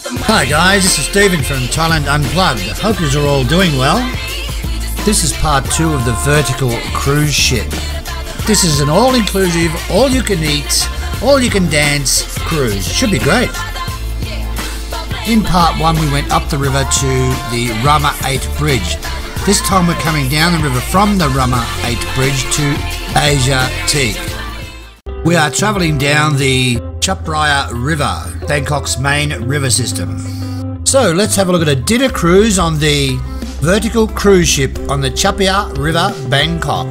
Hi guys, this is Stephen from Thailand Unplugged. Hope you're all doing well. This is part 2 of the vertical cruise ship. This is an all-inclusive, all-you-can-eat, all-you-can-dance cruise. Should be great. In part 1 we went up the river to the Rama 8 bridge. This time we're coming down the river from the Rama 8 bridge to Asiatique. We are travelling down the Chao Phraya River, Bangkok's main river system. So let's have a look at a dinner cruise on the vertical cruise ship on the Chao Phraya River, Bangkok.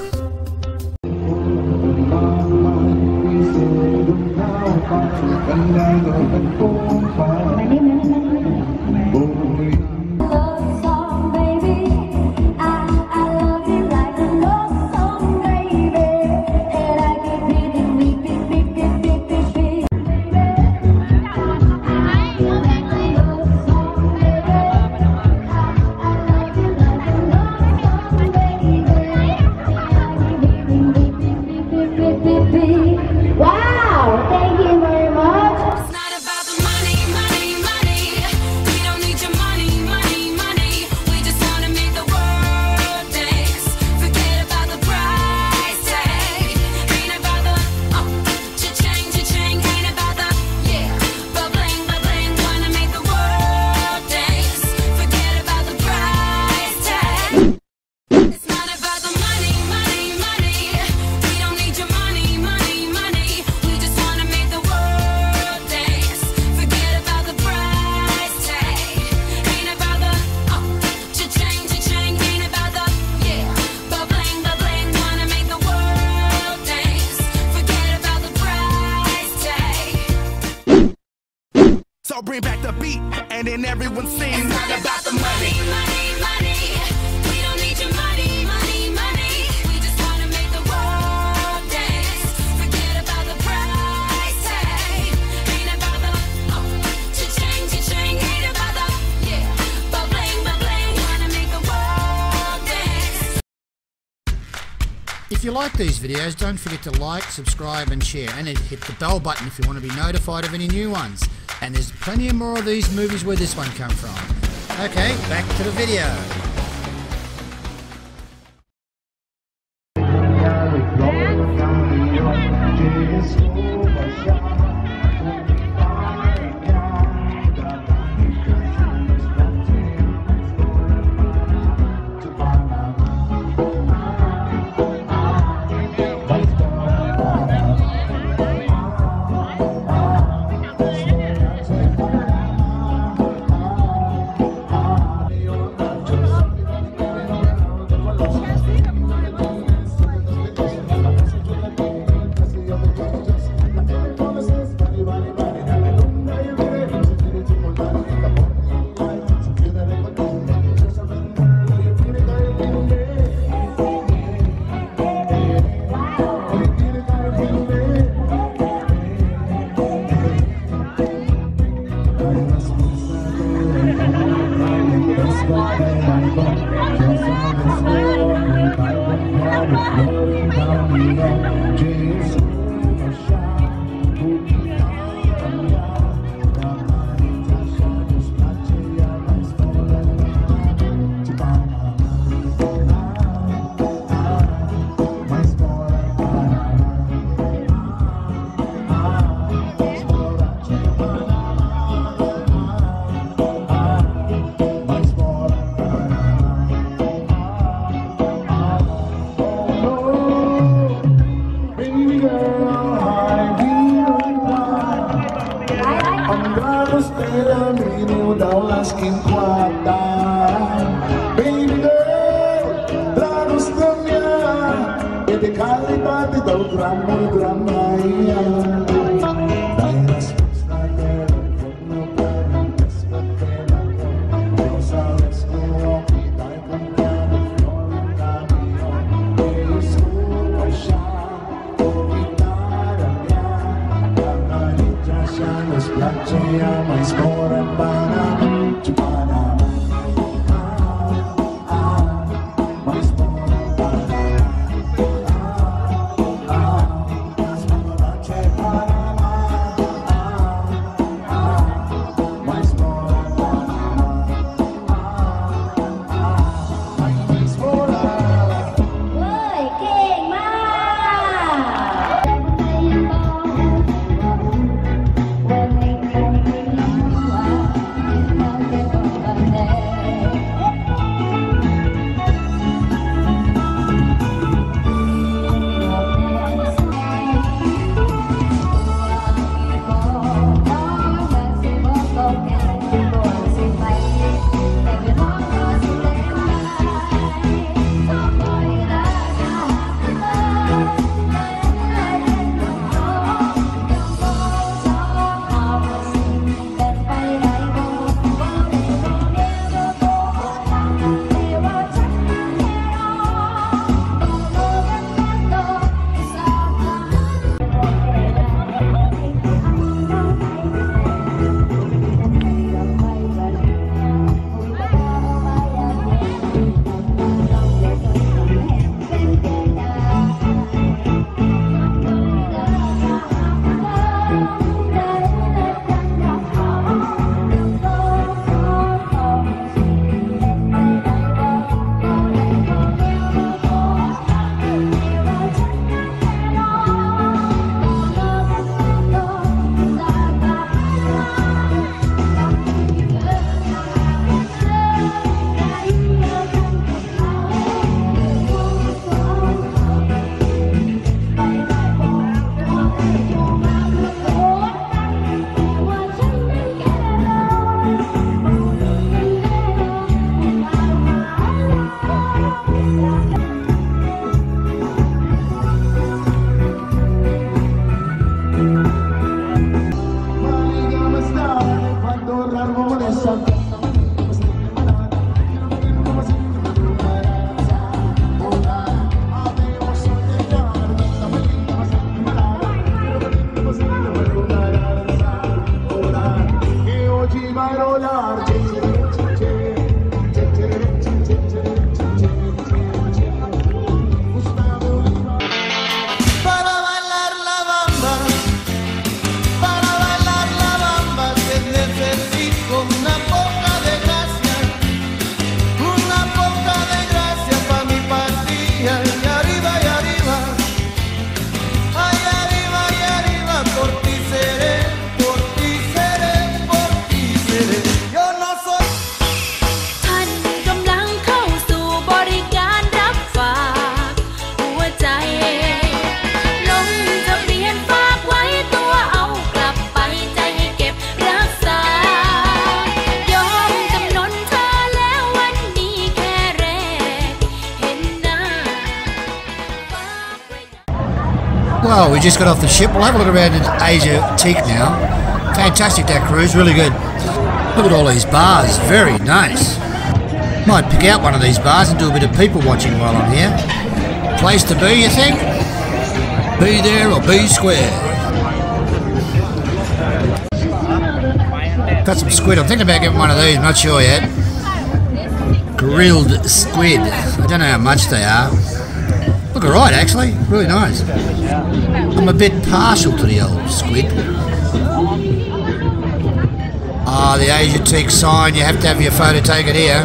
So bring back the beat, and then everyone sings. It's not about the money, money, money. We don't need your money, money, money. We just wanna make the world dance. Forget about the price tag. Ain't about the cha-ching, cha-ching. Ain't about the ba-bling, ba-bling. Wanna make the world dance. If you like these videos, don't forget to like, subscribe and share, and hit the bell button if you want to be notified of any new ones. And there's plenty of more of these movies where this one come from. Okay, back to the video. Well, we just got off the ship. We'll have a look around in Asiatique now. Fantastic, that cruise, really good. Look at all these bars, very nice. Might pick out one of these bars and do a bit of people watching while I'm here. Place to be, you think? Be there or be square. Got some squid. I'm thinking about getting one of these, not sure yet. Grilled squid. I don't know how much they are. Look alright actually, really nice. I'm a bit partial to the old squid. Ah, the Asiatique sign, you have to have your photo taken here.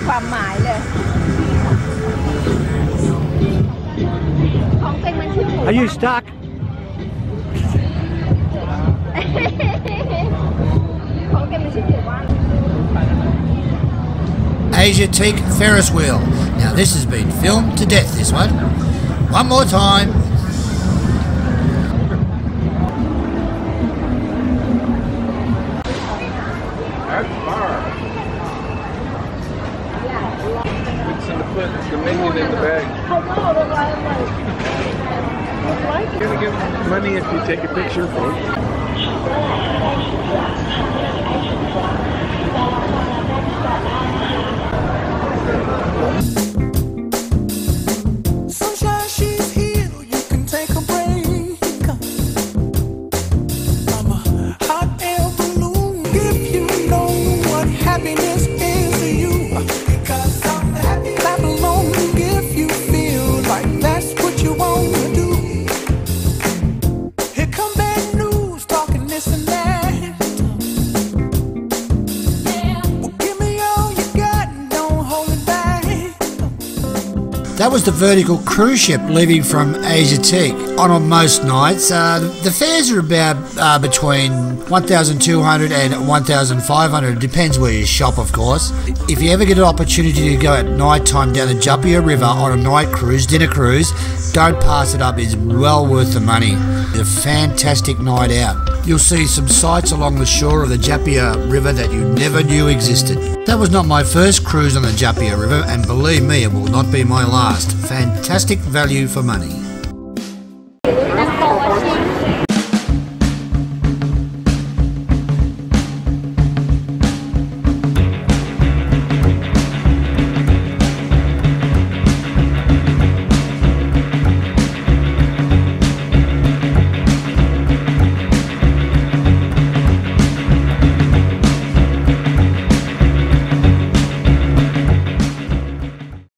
Are you stuck? Asiatique Ferris wheel. Now this has been filmed to death, this one. One more time. That's far. It's in the foot. It's Dominion in the bag. You're gonna give money if you take a picture for it. Sunshine, she's here, you can take a break. I'm a hot air balloon if you know what happiness is to you. Because I'm happy. Clap along if you feel like that's what you want to do. Here come bad news, talking this and that. Well, give me all you got and don't hold it back. That was the vertical cruise ship leaving from Asiatique. On most nights, the fares are about between 1,200 and 1,500. Depends where you shop, of course. If you ever get an opportunity to go at night time down the Japia River on a night cruise, dinner cruise, don't pass it up. It's well worth the money. It's a fantastic night out. You'll see some sights along the shore of the Japia River that you never knew existed. That was not my first cruise on the Japia River, and believe me, it will not be my last. Fantastic value for money.